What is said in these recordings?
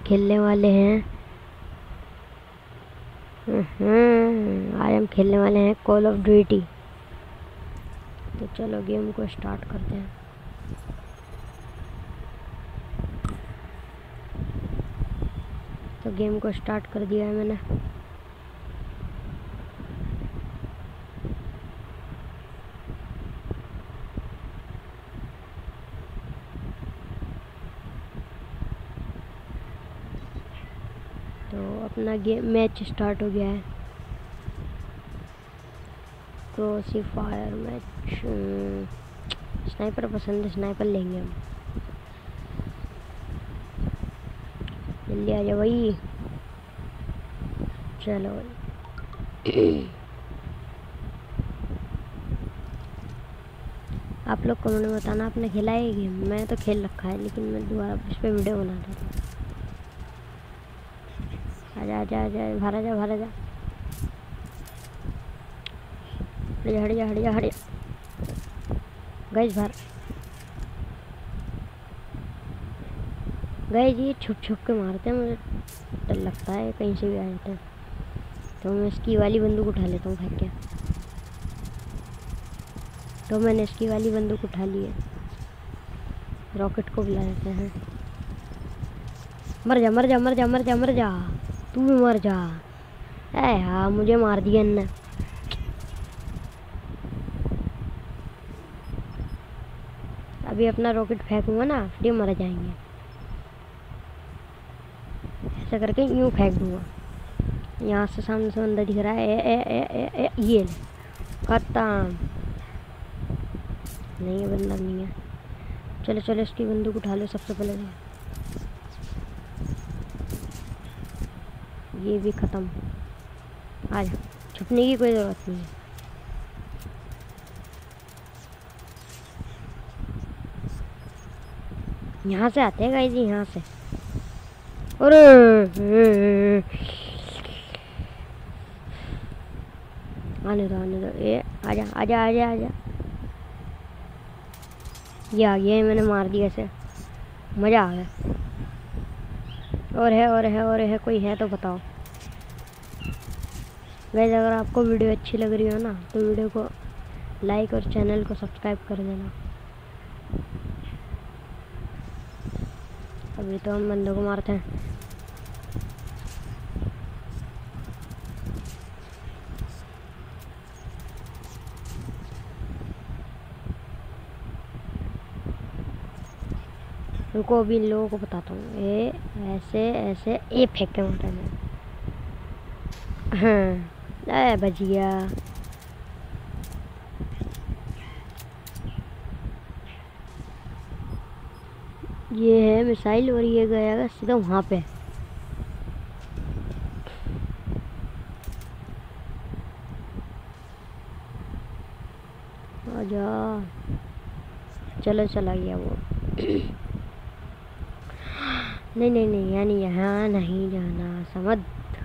खेलने वाले हैं आज हम खेलने वाले हैं कॉल ऑफ ड्यूटी। तो चलो गेम को स्टार्ट करते हैं। तो गेम को स्टार्ट कर दिया है मैंने। तो अपना गेम मैच स्टार्ट हो गया है। क्रॉसी फायर मैच। स्नाइपर पसंद है, स्नाइपर लेंगे हम। जल्दी आ जाओ भाई। चलो आप लोग कमेंट में बताना आपने खेला है ये गेम। मैं तो खेल रखा है लेकिन मैं दोबारा इस पर वीडियो बना रहा था। आजा आजा आजा, बाहर आजा, बाहर आजा, हट जा हट जा हट जा। गाइस बाहर गाइस, ये छुप छुप के मारते हैं, मुझे डर लगता है कहीं से भी आ जाते हैं। तो मैं इसकी वाली बंदूक उठा लेता हूँ फेंक के। तो मैंने इसकी वाली बंदूक उठा ली है। रॉकेट को बुला देते हैं। मर जा मर जा मर जा मर जा मर जा, तू भी मर जा। ए हाँ, मुझे मार दिया इनने। अभी अपना रॉकेट फेंकूंगा ना, फिर मर जाएंगे। ऐसा करके यूँ फेंक दूंगा। यहाँ से सामने से बंदा दिख रहा है। ये ले, खत्म। नहीं है बंदा, नहीं है। चलो चलो, इसकी बंदूक उठा लो सबसे पहले। ये भी ख़त्म। आ जा, छुपने की कोई ज़रूरत नहीं है। यहाँ से आते हैं गाइस, यहाँ से। अरे आने दो आने दो। ये आजा आजा आजा आजा। ये आ गया, मैंने मार दिया इसे। मज़ा आ गया। और है और है और है, कोई है तो बताओ गाइस। अगर आपको वीडियो अच्छी लग रही हो ना, तो वीडियो को लाइक और चैनल को सब्सक्राइब कर देना। अभी तो हम बंदों को मारते हैं। रुको, अभी इन लोगों को बताता हूँ। ये ऐसे ऐसे ये फेंक के मारता है। हाँ बच गया। ये है मिसाइल और ये गया सीधा वहाँ पे। आजा, चलो चला गया वो। नहीं नहीं नहीं, यानी यहाँ नहीं जाना, समझ।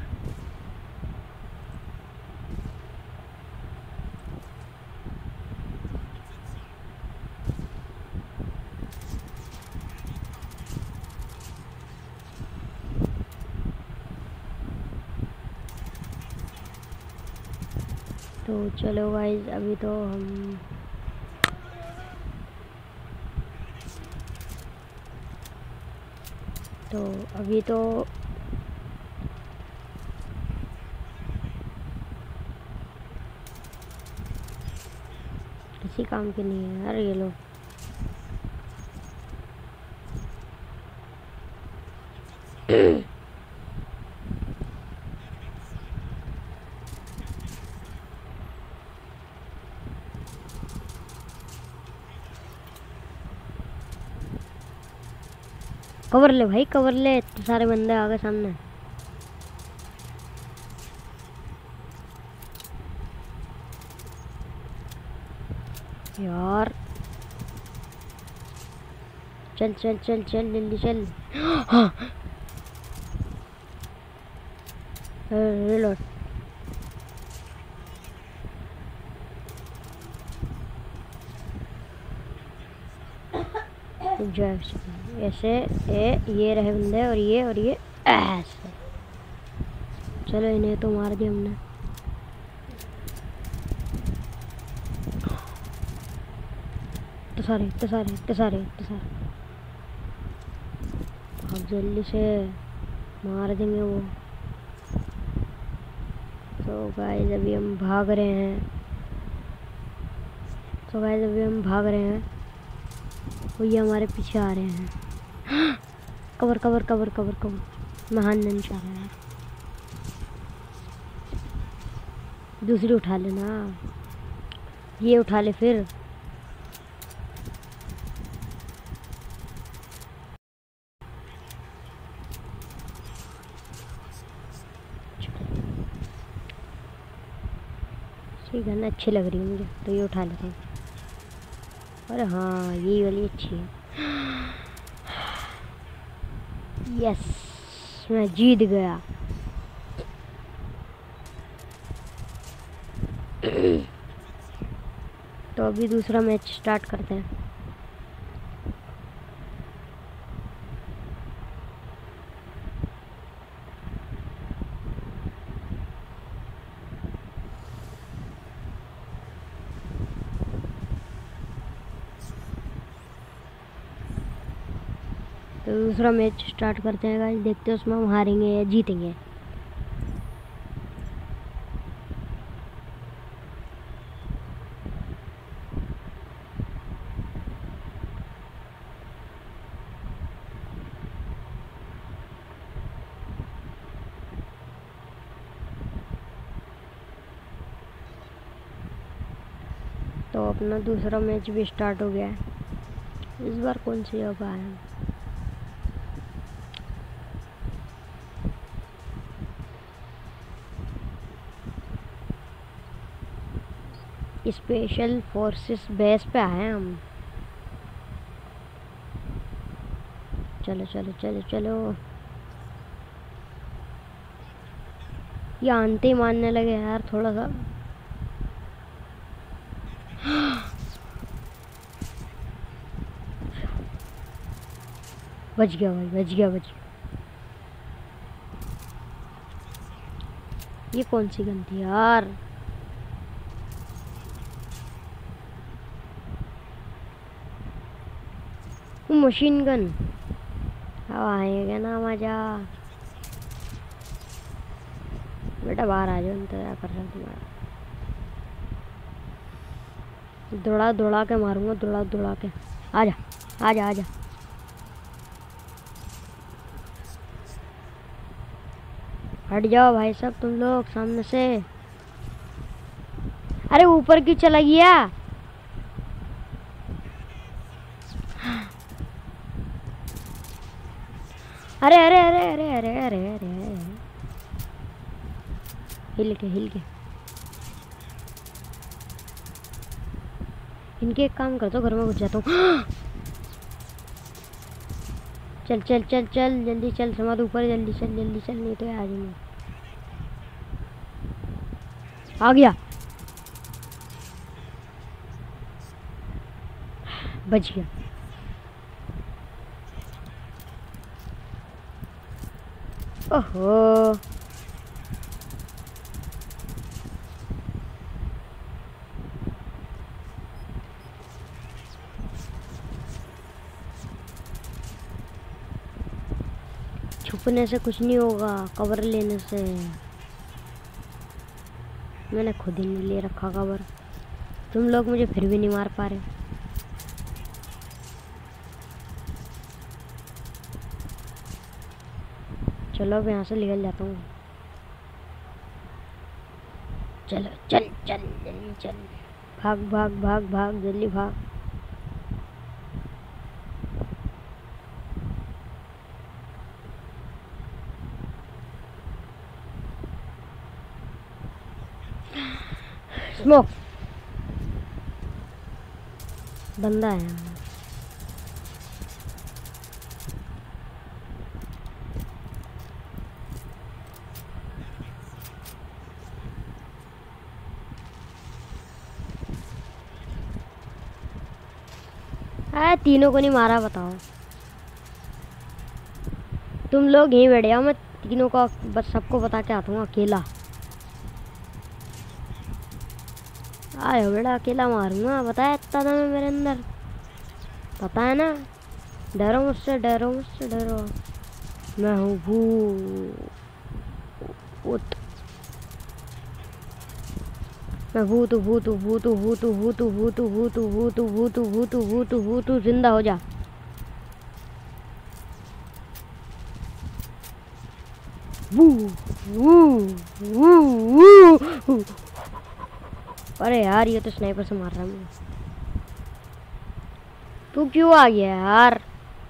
तो चलो गाइस, अभी तो हम अभी तो किसी काम के नहीं है यार ये लोग। कवर ले भाई, कवर ले। तो सारे बंदे आ गए सामने। यार चल चल चल चल जल्दी चल। हाँ रिलोड। ऐसे ये रहे बंदे, और ये ऐसे चलो इन्हें तो मार दिया हमने। तो सारे तो सारे तो सारे तो सारे अब जल्दी से मार देंगे वो। तो गाइस अभी हम भाग रहे हैं। वो ये हमारे पीछे आ रहे हैं। Cover cover cover cover cover. मैं हाथ नहीं चाह रहा यार। दूसरी उठा लेना। ये उठा ले फिर। ये गन अच्छी लग रही है मुझे तो ये उठा लेते हैं। अरे हाँ ये वाली अच्छी है। यस मैं जीत गया। तो अभी दूसरा मैच स्टार्ट करते हैं। तो दूसरा मैच स्टार्ट करते हैं गाइस। देखते हैं उसमें हम हारेंगे या जीतेंगे। तो अपना दूसरा मैच भी स्टार्ट हो गया है। इस बार कौन सी जगह है? स्पेशल फोर्सेस बेस पे आए हैं हम। चलो चलो चलो चलो। ये आंते ही मारने लगे यार थोड़ा सा। बच गया भाई बच गया बच गया। ये कौन सी गन थी यार? Machine gun. अब आएगा ना मजा। बेटा बाहर आ जाओ। इंतजार कर रहा हूँ तुम्हारा। दौड़ा दौड़ा के मारूंगा दौड़ा दौड़ा के। आजा आजा आजा। हट जाओ भाई साहब तुम लोग सामने से। अरे ऊपर क्यों चला गया? अरे अरे अरे अरे अरे अरे अरे हिल के इनके एक काम करता हूँ घर में घुस जाता हूँ। चल चल चल चल जल्दी चल समाध ऊपर जल्दी चल नहीं तो आ जाएंगे। आ गया बच गया। ओहो छुपने से कुछ नहीं होगा कवर लेने से। मैंने खुद ही नहीं ले रखा कवर। तुम लोग मुझे फिर भी नहीं मार पा रहे। चलो अब यहाँ से निकल जाता हूँ। चलो चल चल जल्दी चल। भाग भाग भाग भाग जल्दी भाग। स्मोक बंदा है। तीनों को नहीं मारा बताओ। तुम लोग यहीं बैठ जाओ, मैं तीनों का बस सबको बता के आता हूँ अकेला। आयो बेटा, अकेला मारूंगा, बताया इतना था मैं मेरे अंदर, पता है ना। डरो मुझसे, डरो मुझसे, डरो। मैं हूँ भूत। मैं भूत भूत भूत भूत भूत भूत भूत भूत भूत भूत भूत भूत, जिंदा हो जा। अरे यार, ये तो स्नाइपर से मार रहा है मुझे। तू क्यों आ गया यार?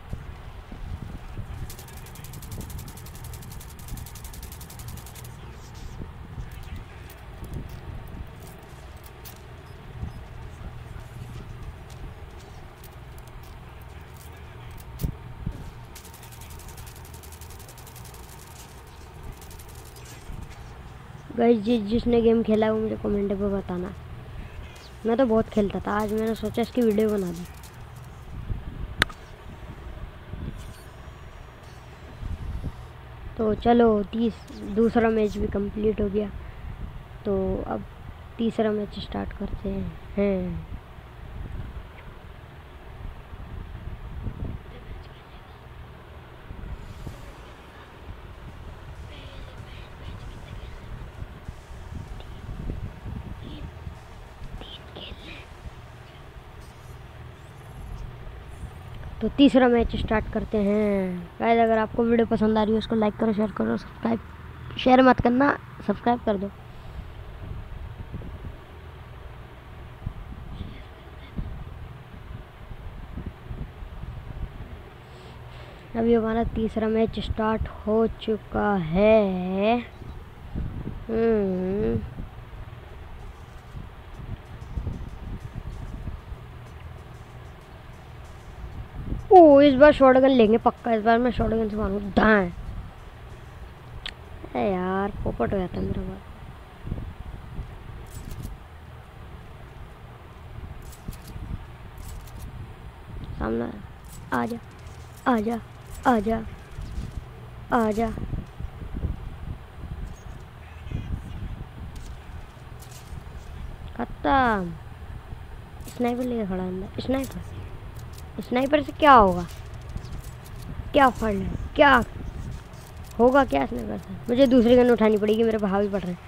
गाइस, जिसने गेम खेला है वो मुझे कमेंट पे बताना। मैं तो बहुत खेलता था, आज मैंने सोचा इसकी वीडियो बना दी। तो चलो, दूसरा मैच भी कंप्लीट हो गया, तो अब तीसरा मैच स्टार्ट करते हैं। तो तीसरा मैच स्टार्ट करते हैं। गाइस, अगर आपको वीडियो पसंद आ रही है उसको लाइक करो, शेयर करो, सब्सक्राइब, शेयर मत करना, सब्सक्राइब कर दो। अभी हमारा तीसरा मैच स्टार्ट हो चुका है। ओ, इस बार शॉटगन लेंगे पक्का। इस बार मैं शॉटगन से मारूंगा दाएं। अरे यार, पोपट हो जाता है मेरा बात। सामने आजा, आजा, आजा, आजा। खत्म। स्नाइपर लेके खड़ा है अंदर। स्नाइपर से क्या होगा? क्या फल है? क्या होगा? क्या स्नाइपर से? मुझे दूसरी गन उठानी पड़ेगी, मेरे भाभी पड़ रहे हैं।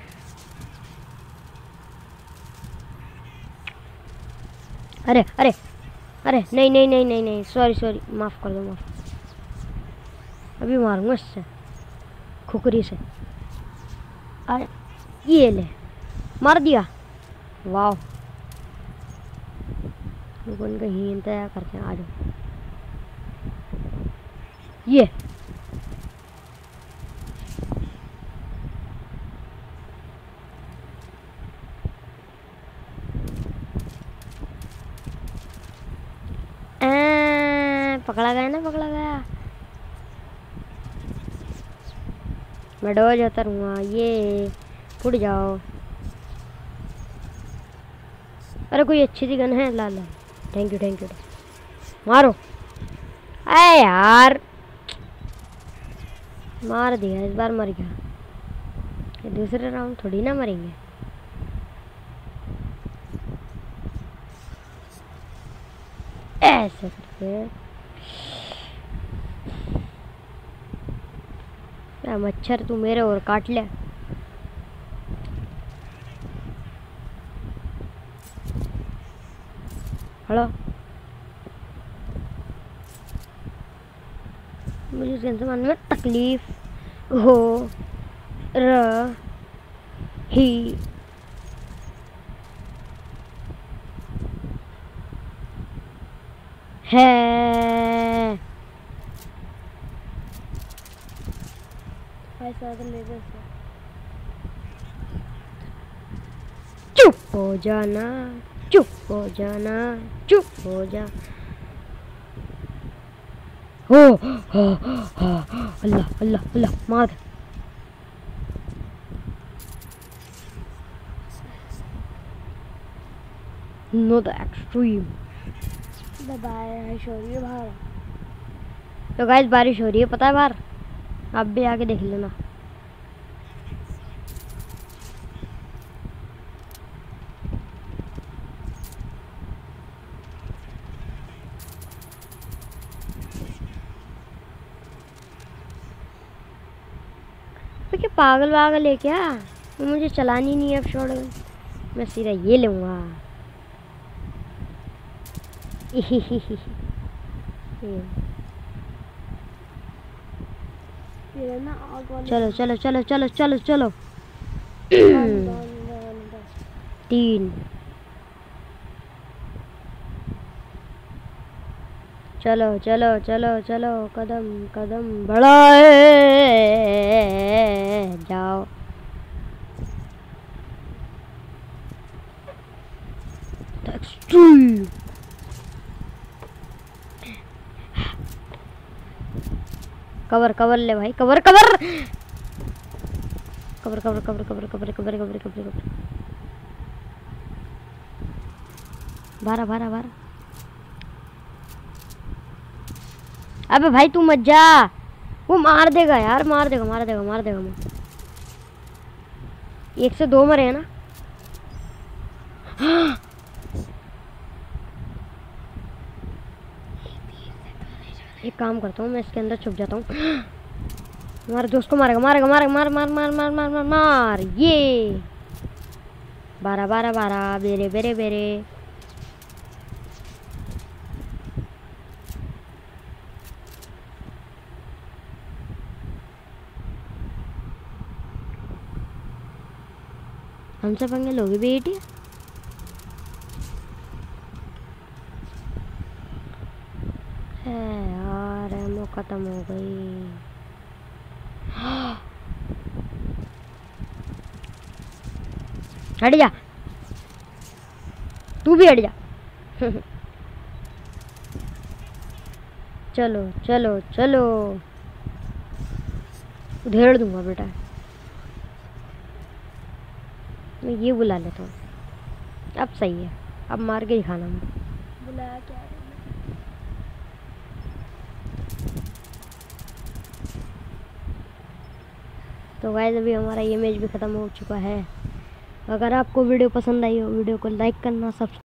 अरे अरे अरे, नहीं नहीं नहीं नहीं नहीं, सॉरी, माफ़ कर दो, माफ़। अभी मारूंगा इससे, खुकरी से। अरे ये ले, मार दिया। वाह, उनका ही इंतजार करते हैं। आ जाओ। ये पकड़ा गया ना, पकड़ा गया। मैं डोज जाता रहूँगा। ये फुट जाओ। अरे कोई अच्छी सी गन है? ला ला, थैंक यू। मारो। अरे यार, मार दिया। इस बार मर गया। ये दूसरे राउंड थोड़ी ना मरेंगे। ऐसे करके मच्छर तू मेरे और काट ले। हेलो, मुझे इस गन में तकलीफ हो रही है। चुप हो जाना, चुप हो जाना, चुप हो जा। हो अल्लाह अल्लाह अल्लाह, मार। Know the extreme. बाय, बारिश हो रही है बाहर। तो गाइस, बारिश हो रही है, पता है बाहर। आप भी आके देख लेना। क्या पागल वागल है क्या? मुझे चलानी नहीं है अब शॉटगन, मैं सीधा ये लूँगा। चलो चलो चलो चलो चलो चलो। 3 चलो चलो चलो चलो, कदम कदम बढ़ाए जाओ। कवर कवर ले भाई, cover cover cover cover cover cover cover cover cover cover cover. बारह बारह बारह। अबे भाई तू मत जा, वो मार देगा यार, मार देगा मार देगा मार देगा। मैं 1 से 2 मरे हैं ना। एक काम करता हूँ, मैं इसके अंदर छुप जाता हूँ। हमारे दोस्त को मारेगा मारेगा मारेगा, मार मार मार मार मार मार मार। ये 12 12 12 बेरे बेरे बेरे। हमसे पंगे लोगे बेटी? है यार, एमो खत्म हो गई। हट जा, तू भी हट जा। चलो चलो चलो, उधेड़ दूंगा बेटा। मैं ये बुला लेता हूँ, अब सही है, अब मार के दिखाना। मैं बुलाया क्या है? तो गाइस अभी हमारा ये मैच भी ख़त्म हो चुका है। अगर आपको वीडियो पसंद आई हो, वीडियो को लाइक करना, सब्सक्राइब